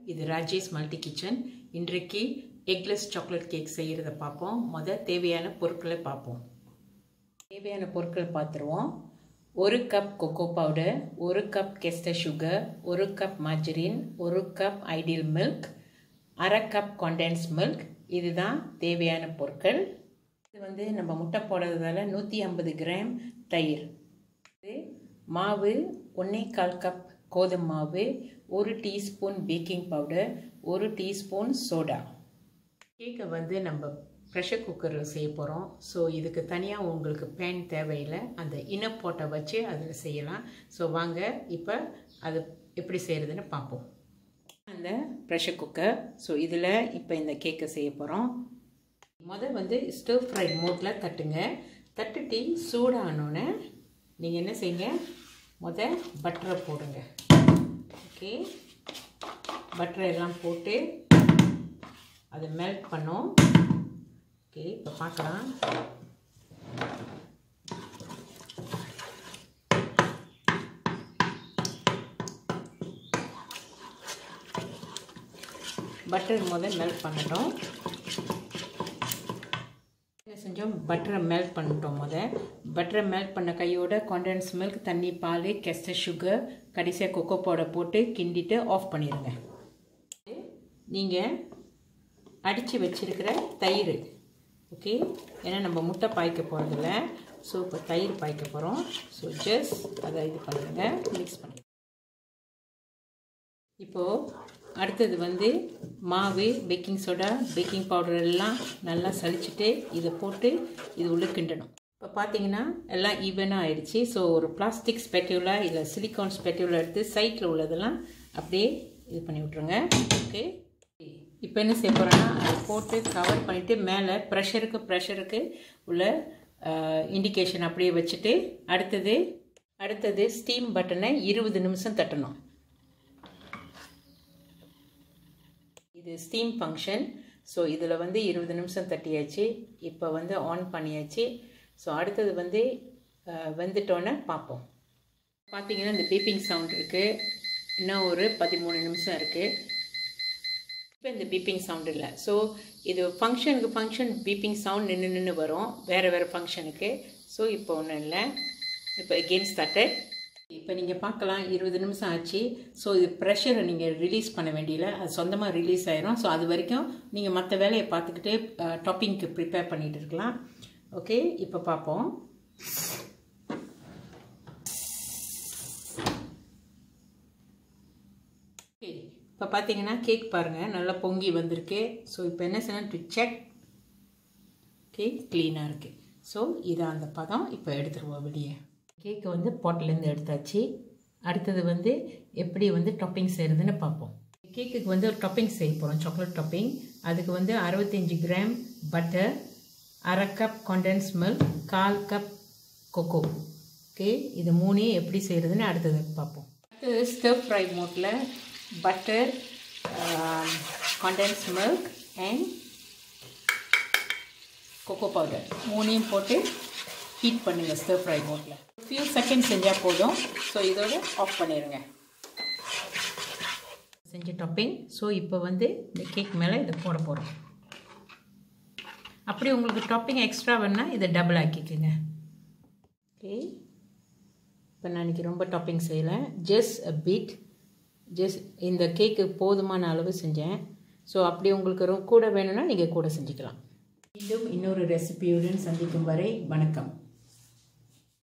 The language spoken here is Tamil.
இது ராஜேஷ் மல்டி கிச்சன். இன்றைக்கு எக்லெஸ் சாக்லேட் கேக் செய்கிறத பார்ப்போம். தேவையான பொருட்களை பார்ப்போம். தேவையான பொருட்கள் பார்த்துருவோம். 1 cup cocoa powder, 1 cup castor sugar, 1 cup margarine, 1 cup ideal milk, 1/2 cup condense milk. இதுதான் தேவையான பொருட்கள். இது நம்ம முட்டை போடுறதால 150 கிராம் தயிர், மாவு 1/4 கப் கோதுமை மாவு, 1 teaspoon baking powder, 1 teaspoon soda. கேக்கை நம்ம ப்ரெஷர் குக்கரில் செய்ய போகிறோம். ஸோ இதுக்கு தனியாக உங்களுக்கு பேன் தேவையில்லை, அந்த இன்னர் போட்டை வச்சு அதில் செய்யலாம். ஸோ வாங்க இப்போ அது எப்படி செய்கிறதுன்னு பார்ப்போம். அந்த ப்ரெஷர் குக்கர், ஸோ இதில் இப்போ இந்த கேக்கை செய்ய போகிறோம். ஸ்டர் ஃப்ரை மோட்டில் தட்டுங்க. தட்டுட்டி சூடானோன்னே நீங்கள் என்ன செய்யுங்க, பட்டரை போடுங்க. ஓகே, பட்டரை எல்லாம் போட்டு அதை மெல்ட் பண்ணோம். ஓகே, இப்போ பார்க்கலாம். பட்டர் மெல்ட் பண்ணட்டும். செஞ்சோம், பட்டரை மெல்ட் பண்ணிட்டோம். பட்டரை மெல்ட் பண்ண கையோட கண்டென்ஸ் மில்க், தண்ணி, பால், கெஸ்டர் சுகர், கடைசியாக கொக்கோ பவுடர் போட்டு கிண்டிட்டு ஆஃப் பண்ணிடுங்க. நீங்கள் அடித்து வச்சிருக்கிற தயிர், ஓகே, ஏன்னா நம்ம முட்டை பாய்க்க போகிறதில்ல. ஸோ இப்போ தயிர் பாய்க்க போகிறோம். ஸோ ஜஸ்ட் அதை இது பண்ணுங்க, மிக்ஸ் பண்ணி. இப்போது அடுத்தது மாவு, பேக்கிங் சோடா, பேக்கிங் பவுடர் எல்லாம் நல்லா சலிச்சுட்டு இதை போட்டு இது உள்ளே கிண்டணும். இப்போ பார்த்தீங்கன்னா எல்லாம் ஈவனாக ஆயிடுச்சு. ஸோ ஒரு பிளாஸ்டிக் ஸ்பெட்யூலா இல்லை சிலிக்கான் ஸ்பெட்யூலா எடுத்து சைட்டில் உள்ளதெல்லாம் அப்படியே இது பண்ணி விட்ருங்க. ஓகே, இப்போ என்ன செய்ய போகிறோன்னா அதை போட்டு கவர் பண்ணிவிட்டு மேலே ப்ரெஷருக்கு உள்ள இண்டிகேஷன் அப்படியே வச்சுட்டு அடுத்தது ஸ்டீம் பட்டனை 20 நிமிஷம் தட்டணும். இது ஸ்டீம் ஃபங்க்ஷன். ஸோ இதில் 20 நிமிஷம் தட்டியாச்சு. இப்போ ஆன் பண்ணியாச்சு. ஸோ அடுத்தது வெந்துட்டோன்னே பார்ப்போம். பார்த்தீங்கன்னா இந்த பீப்பிங் சவுண்ட் இருக்குது. இன்னும் ஒரு 13 நிமிஷம் இருக்குது. இப்போ இந்த பீப்பிங் சவுண்ட் இல்லை. ஸோ இது ஃபங்க்ஷன் பீப்பிங் சவுண்ட் நின்று வரும் வேறு ஃபங்க்ஷனுக்கு. ஸோ இப்போ ஒன்றும் இல்லை. இப்போ எகெயின் ஸ்டார்டட். இப்போ நீங்கள் பார்க்கலாம் 20 நிமிஷம் ஆச்சு. ஸோ இது ப்ரெஷரை நீங்கள் ரிலீஸ் பண்ண வேண்டியதில்லை, அது சொந்தமாக ரிலீஸ் ஆயிரும். ஸோ அது வரைக்கும் நீங்கள் மற்ற வேலையை பார்த்துக்கிட்டே டாப்பிங்க்கு ப்ரிப்பேர் பண்ணிகிட்டு இருக்கலாம். ஓகே, இப்போ பார்ப்போம். ஓகே, இப்போ பார்த்தீங்கன்னா கேக் பாருங்கள் நல்லா பொங்கி வந்திருக்கு. ஸோ இப்போ என்ன செய்யணும், டு செக். ஓகே, க்ளீனாக இருக்குது. ஸோ இதான் அந்த பதம். இப்போ எடுத்துருவோம் வெளியே. கேக்கை பாட்டிலேருந்து எடுத்தாச்சு. அடுத்தது எப்படி டாப்பிங் செய்கிறதுன்னு பார்ப்போம். கேக்குக்கு ஒரு டாப்பிங் செய்ய போகிறோம், சாக்லேட் டாப்பிங். அதுக்கு 65 gram butter, 1/2 cup condense milk, 1/4 cup cocoa. Okay, இது 3 எப்படி செய்கிறதுன்னு அடுத்தது பார்ப்போம். அடுத்தது ஸ்டர் ஃப்ரை மோட்டில் butter, condense milk and cocoa powder 3 போட்டு ஹீட் பண்ணுங்கள் ஸ்டர் ஃப்ரை மோட்டில். ஃபியூ செகண்ட்ஸ் செஞ்சால் போதும். ஸோ இதோட ஆஃப் பண்ணிடுங்க. செஞ்ச டாப்பிங். ஸோ இப்போ இந்த கேக் மேலே இதை போட போகிறோம். அப்படி உங்களுக்கு டாப்பிங் எக்ஸ்ட்ரா வேணால் இதை டபுள் ஆக்கிக்கோங்க. ஓகே, இப்போ நான் இன்றைக்கி ரொம்ப டாப்பிங் செய்யலை, ஜஸ்ட் இந்த கேக்கு போதுமான அளவு செஞ்சேன். ஸோ அப்படி உங்களுக்கு கூட வேணும்னா நீங்கள் கூட செஞ்சுக்கலாம். மீண்டும் இன்னொரு ரெசிபியுடன் சந்திக்கும் வரை வணக்கம்.